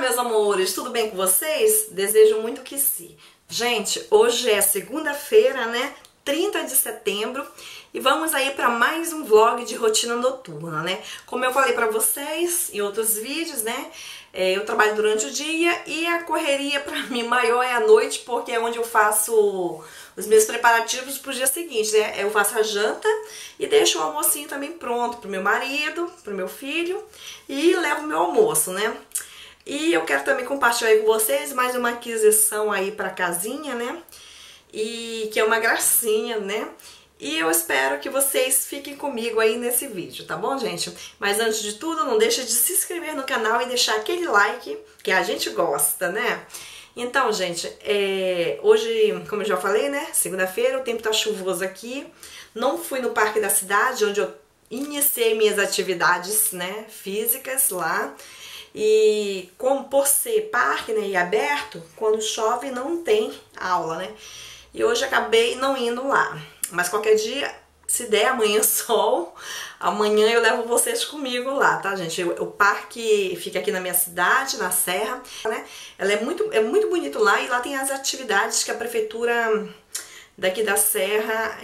meus amores, tudo bem com vocês? Desejo muito que sim. Gente, hoje é segunda-feira, né? 30 de setembro e vamos aí para mais um vlog de rotina noturna, né? Como eu falei para vocês em outros vídeos, né? Eu trabalho durante o dia e a correria para mim maior é à noite, porque é onde eu faço os meus preparativos pro dia seguinte, né? Eu faço a janta e deixo o almocinho também pronto pro meu marido, pro meu filho e levo o meu almoço, né? E eu quero também compartilhar aí com vocês mais uma aquisição aí pra casinha, né? E que é uma gracinha, né? E eu espero que vocês fiquem comigo aí nesse vídeo, tá bom, gente? Mas antes de tudo, não deixa de se inscrever no canal e deixar aquele like que a gente gosta, né? Então, gente, hoje, como eu já falei, né? Segunda-feira, o tempo tá chuvoso aqui. Não fui no Parque da Cidade, onde eu iniciei minhas atividades, né, físicas lá. E como por ser parque, né, e aberto, quando chove não tem aula, né? E hoje acabei não indo lá. Mas qualquer dia, se der amanhã sol, amanhã eu levo vocês comigo lá, tá, gente? O parque fica aqui na minha cidade, na Serra, né? Ela é muito bonito lá e lá tem as atividades que a prefeitura daqui da Serra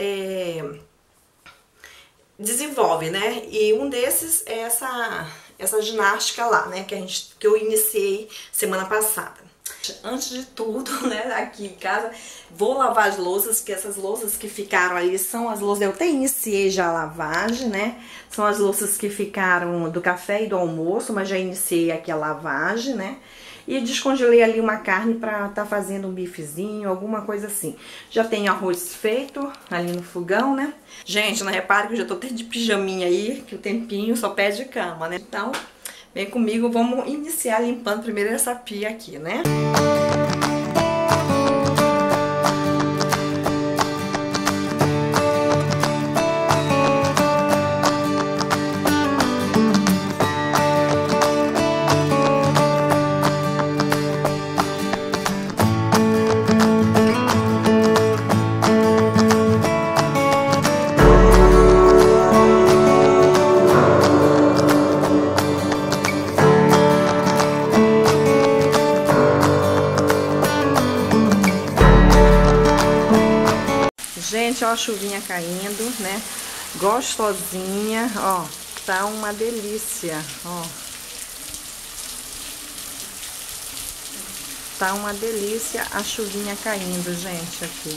desenvolve, né? E um desses é essa ginástica lá, né? Que eu iniciei semana passada. Antes de tudo, né, aqui em casa, vou lavar as louças, que essas louças que ficaram ali são as louças, eu até iniciei já a lavagem, né, são as louças que ficaram do café e do almoço, mas já iniciei aqui a lavagem, né, e descongelei ali uma carne pra tá fazendo um bifezinho, alguma coisa assim. Já tem arroz feito ali no fogão, né. Gente, não repare que eu já tô até de pijaminha aí, que o tempinho só pede cama, né, então vem comigo, vamos iniciar limpando primeiro essa pia aqui, né? Gente, ó a chuvinha caindo, né? Gostosinha, ó. Tá uma delícia, ó. Tá uma delícia a chuvinha caindo, gente, aqui.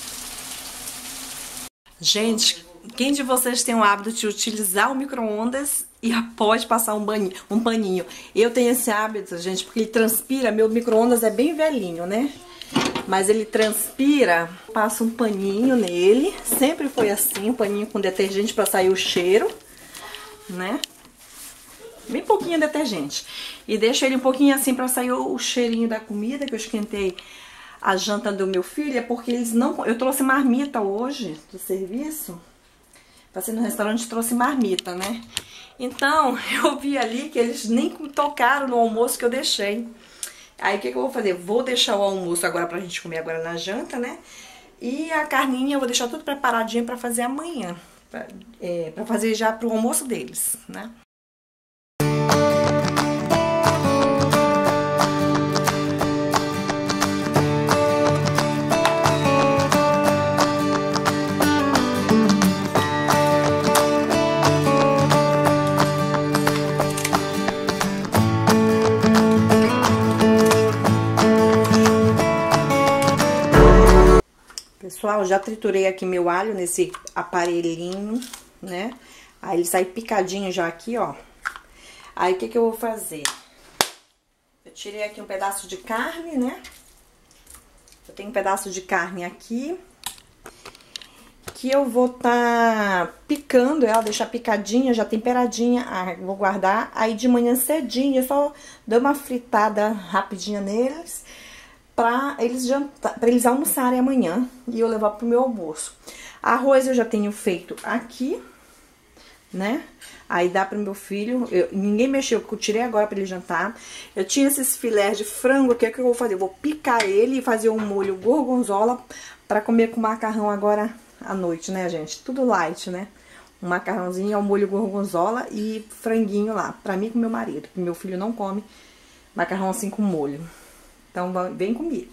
Gente, quem de vocês tem o hábito de utilizar o micro-ondas e após passar um paninho? Eu tenho esse hábito, gente, porque ele transpira. Meu micro-ondas é bem velhinho, né? Mas ele transpira, passo um paninho nele, sempre foi assim, um paninho com detergente para sair o cheiro, né? Bem pouquinho de detergente. E deixo ele um pouquinho assim para sair o cheirinho da comida, que eu esquentei a janta do meu filho, é porque eles não... Eu trouxe marmita hoje do serviço, passei no restaurante e trouxe marmita, né? Então, eu vi ali que eles nem tocaram no almoço que eu deixei. Aí o que eu vou fazer? Vou deixar o almoço agora pra gente comer agora na janta, né? E a carninha eu vou deixar tudo preparadinho pra fazer amanhã. Pra fazer já pro almoço deles, né? Pessoal, já triturei aqui meu alho nesse aparelhinho, né? Aí ele sai picadinho já aqui, ó. Aí o que eu vou fazer? Eu tirei aqui um pedaço de carne, né? Eu tenho um pedaço de carne aqui, que eu vou tá picando ela, deixar picadinha, já temperadinha. Vou guardar, aí de manhã cedinho eu só dou uma fritada rapidinha neles, para eles almoçarem amanhã e eu levar pro meu almoço. Arroz eu já tenho feito aqui, né? Aí dá pro meu filho, ninguém mexeu, porque eu tirei agora para ele jantar. Eu tinha esses filés de frango, o que é que eu vou fazer? Eu vou picar ele e fazer um molho gorgonzola para comer com macarrão agora à noite, né, gente? Tudo light, né? Um macarrãozinho ao molho gorgonzola e franguinho lá, pra mim e pro meu marido, porque meu filho não come macarrão assim com molho. Então, vem comigo.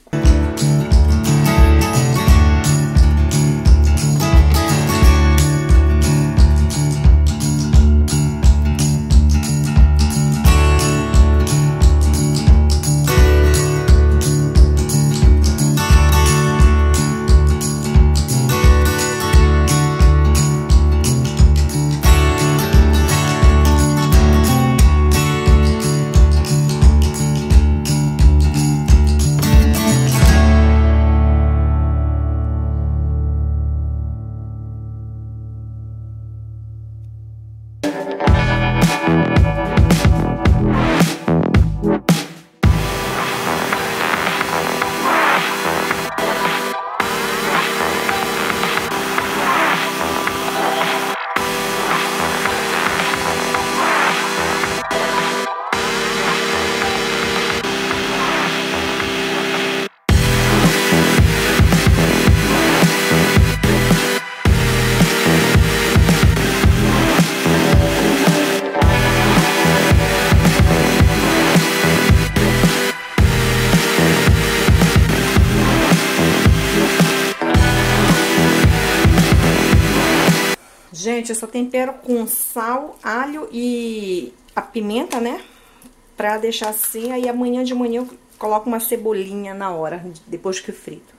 Gente, eu só tempero com sal, alho e a pimenta, né? Pra deixar assim, aí amanhã de manhã eu coloco uma cebolinha na hora, depois que frito.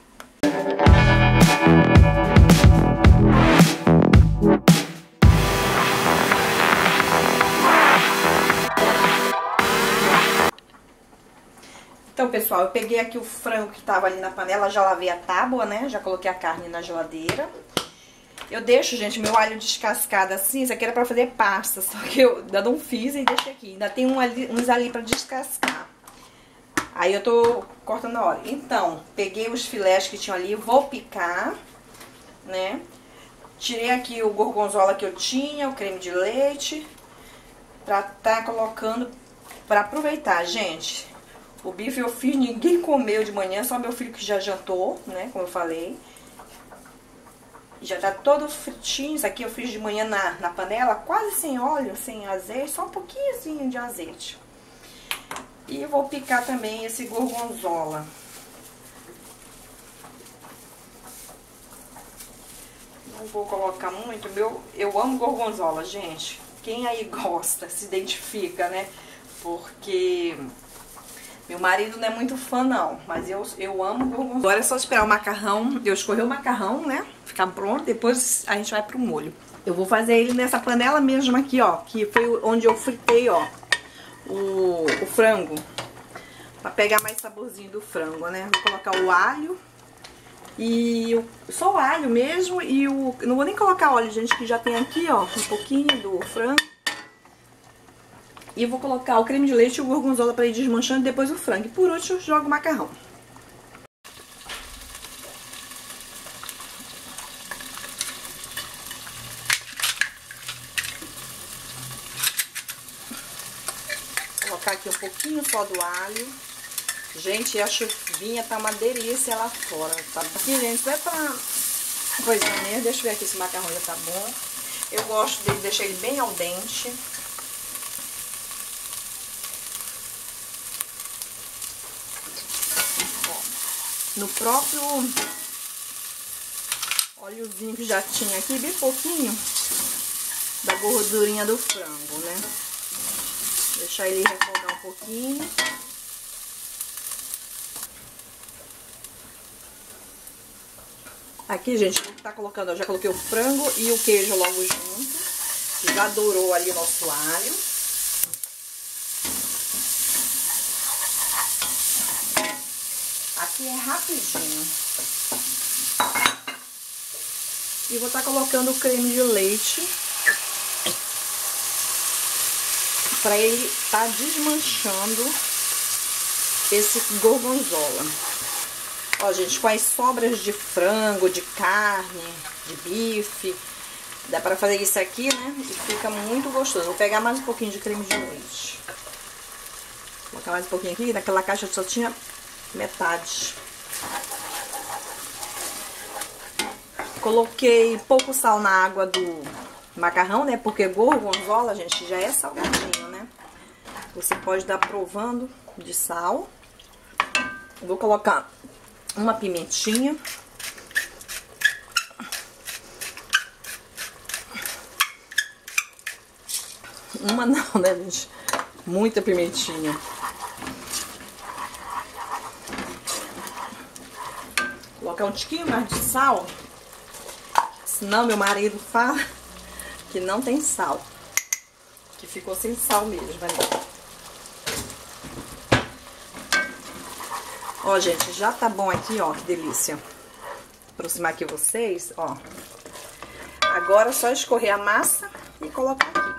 Então, pessoal, eu peguei aqui o frango que tava ali na panela, já lavei a tábua, né? Já coloquei a carne na geladeira. Eu deixo, gente, meu alho descascado assim, isso aqui era pra fazer pasta, só que eu ainda não fiz e deixei aqui. Ainda tem uns ali pra descascar. Aí eu tô cortando a hora. Então, peguei os filés que tinham ali, vou picar, né? Tirei aqui o gorgonzola que eu tinha, o creme de leite, pra tá colocando, pra aproveitar, gente. O bife eu fiz, ninguém comeu de manhã, só meu filho que já jantou, né, como eu falei. Já tá todo fritinho. Isso aqui eu fiz de manhã na panela, quase sem óleo, sem azeite, só um pouquinho de azeite. E eu vou picar também esse gorgonzola. Não vou colocar muito, eu amo gorgonzola, gente. Quem aí gosta, se identifica, né? Porque meu marido não é muito fã, não, mas eu amo gorgonzola. Agora é só esperar o macarrão, eu escorrer o macarrão, né? Ficar pronto, depois a gente vai pro molho. Eu vou fazer ele nessa panela mesmo aqui, ó, que foi onde eu fritei, ó, o frango. Pra pegar mais saborzinho do frango, né? Vou colocar o alho e só o alho mesmo e não vou nem colocar óleo, gente, que já tem aqui, ó, um pouquinho do frango. E vou colocar o creme de leite e o gorgonzola para ir desmanchando e depois o frango. E por último, jogo o macarrão. Vou colocar aqui um pouquinho só do alho. Gente, a chuvinha tá uma delícia lá fora, tá? Aqui, gente, vai pra coisinha mesmo. Deixa eu ver aqui se o macarrão já tá bom. Eu gosto de deixar ele bem al dente. No próprio óleozinho que já tinha aqui, bem pouquinho da gordurinha do frango, né? Deixar ele refogar um pouquinho. Aqui, gente, vou estar colocando, eu já coloquei o frango e o queijo logo junto. Já dourou ali o nosso alho. Aqui é rapidinho. E vou estar colocando o creme de leite para ele estar desmanchando esse gorgonzola. Ó, gente, com as sobras de frango, de carne, de bife, dá para fazer isso aqui, né? E fica muito gostoso. Vou pegar mais um pouquinho de creme de leite. Vou colocar mais um pouquinho aqui, naquela caixa só tinha metade. Coloquei pouco sal na água do macarrão, né? Porque gorgonzola, gente, já é salgadinho, né? Você pode dar provando de sal. Vou colocar uma pimentinha. Uma não, né, gente? Muita pimentinha. Vou colocar um tiquinho mais de sal. Senão meu marido fala que não tem sal. Que ficou sem sal mesmo, né? Ó, gente, já tá bom aqui, ó, que delícia. Vou aproximar aqui vocês, ó. Agora é só escorrer a massa e colocar aqui.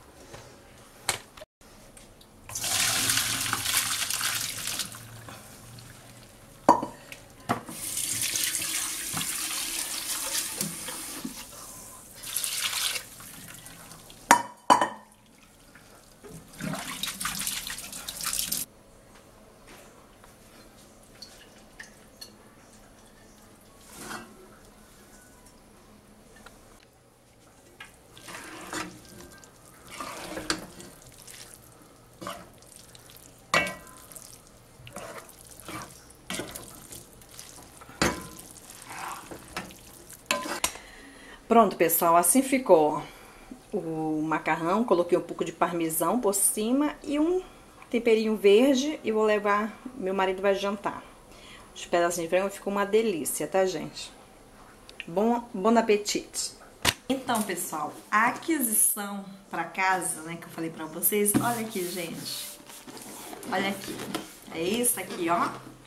Pronto, pessoal, assim ficou o macarrão. Coloquei um pouco de parmesão por cima e um temperinho verde e vou levar, meu marido vai jantar. Os pedacinhos de frango ficou uma delícia, tá, gente? Bom apetite! Então, pessoal, a aquisição pra casa, né, que eu falei pra vocês, olha aqui, gente. Olha aqui. É isso aqui, ó.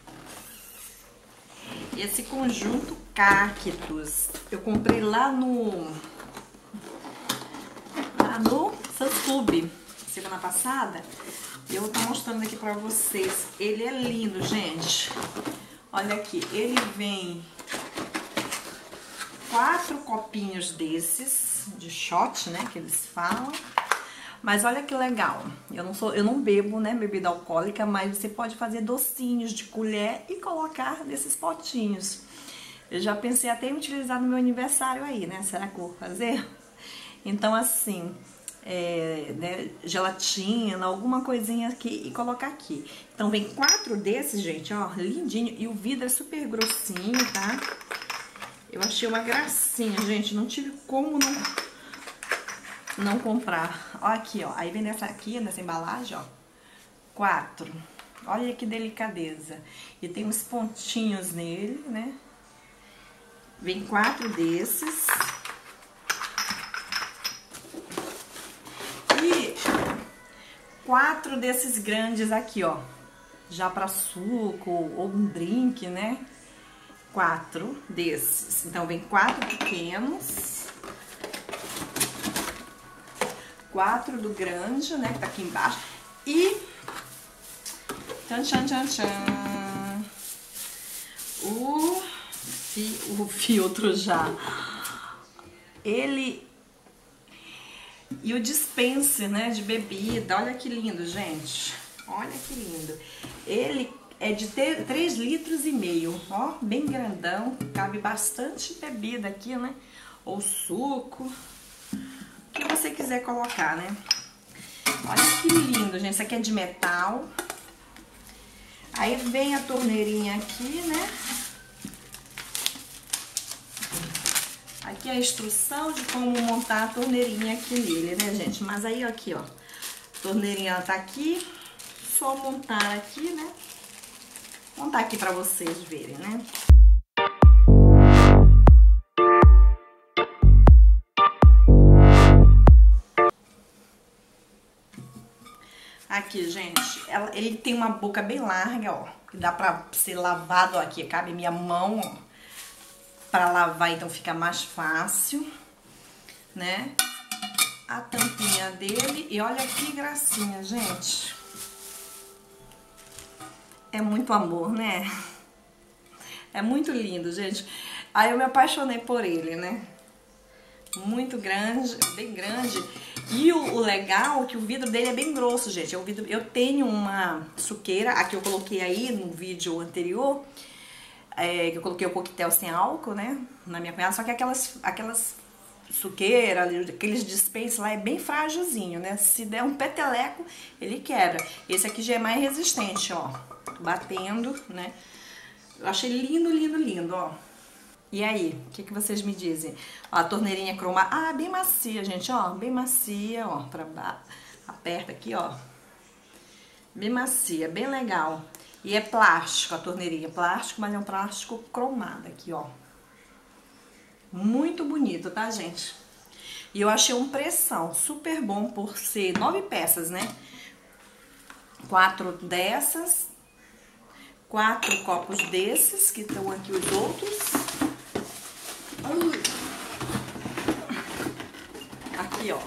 Esse conjunto cactus, eu comprei lá no Sam's Club semana passada. Eu tô mostrando aqui pra vocês. Ele é lindo, gente. Olha aqui, ele vem 4 copinhos desses de shot, né, que eles falam. Mas olha que legal, eu não bebo, né, bebida alcoólica, mas você pode fazer docinhos de colher e colocar nesses potinhos. Eu já pensei até em utilizar no meu aniversário aí, né, será que eu vou fazer? Então, assim, né, gelatina, alguma coisinha aqui e colocar aqui. Então, vem 4 desses, gente, ó, lindinho, e o vidro é super grossinho, tá? Eu achei uma gracinha, gente, não tive como não comprar. Ó aqui, ó. Aí vem nessa aqui, nessa embalagem, ó. 4. Olha que delicadeza. E tem uns pontinhos nele, né? Vem 4 desses. E 4 desses grandes aqui, ó. Já pra suco ou um drink, né? 4 desses. Então, vem 4 pequenos. 4 do grande, né, que tá aqui embaixo. E tchan, tchan, tchan, tchan. O filtro já. Ele e o dispenser, né, de bebida. Olha que lindo, gente. Olha que lindo. Ele é de 3,5 litros, ó, bem grandão. Cabe bastante bebida aqui, né? Ou suco. O que você quiser colocar, né? Olha que lindo, gente. Isso aqui é de metal. Aí vem a torneirinha aqui, né? Aqui é a instrução de como montar a torneirinha aqui nele, né, gente? Mas aí, aqui, ó. A torneirinha tá aqui. Só montar aqui, né? Montar aqui pra vocês verem, né? Aqui, gente, ele tem uma boca bem larga, ó, que dá pra ser lavado, ó, aqui, cabe minha mão, ó, pra lavar, então fica mais fácil, né? A tampinha dele, e olha que gracinha, gente. É muito amor, né? É muito lindo, gente. Aí eu me apaixonei por ele, né? Muito grande, bem grande. E o legal é que o vidro dele é bem grosso, gente. Eu tenho uma suqueira, aqui eu coloquei aí no vídeo anterior, que eu coloquei o coquetel sem álcool, né? Na minha panela, só que aquelas suqueira, aqueles dispense lá é bem frágilzinho, né? Se der um peteleco, ele quebra. Esse aqui já é mais resistente, ó. Batendo, né? Eu achei lindo, lindo, lindo, ó. E aí, o que vocês me dizem? Ó, a torneirinha cromada, ah, bem macia, gente, ó, bem macia, ó, aperta aqui, ó. Bem macia, bem legal. E é plástico, a torneirinha, plástico, mas é um plástico cromado aqui, ó. Muito bonito, tá, gente? E eu achei um preção super bom por ser 9 peças, né? 4 dessas, 4 copos desses, que estão aqui os outros. Aqui, ó.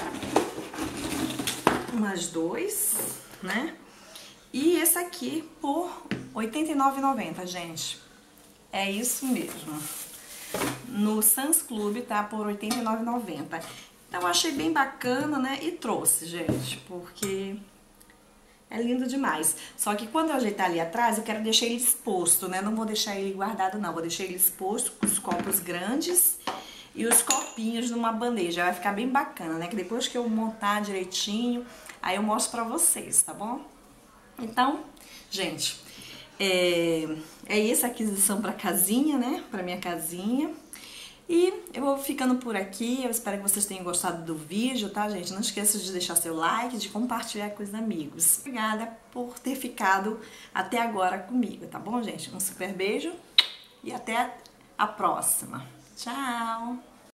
Mais 2, né? E esse aqui por R$ 89,90, gente. É isso mesmo. No Sam's Club tá por R$ 89,90. Então eu achei bem bacana, né? E trouxe, gente, porque é lindo demais. Só que quando eu ajeitar ali atrás, eu quero deixar ele exposto, né? Não vou deixar ele guardado, não. Vou deixar ele exposto com os copos grandes e os copinhos numa bandeja. Vai ficar bem bacana, né? Que depois que eu montar direitinho, aí eu mostro pra vocês, tá bom? Então, gente, é essa aquisição pra casinha, né? Pra minha casinha. E eu vou ficando por aqui, eu espero que vocês tenham gostado do vídeo, tá, gente? Não esqueça de deixar seu like, de compartilhar com os amigos. Obrigada por ter ficado até agora comigo, tá bom, gente? Um super beijo e até a próxima. Tchau!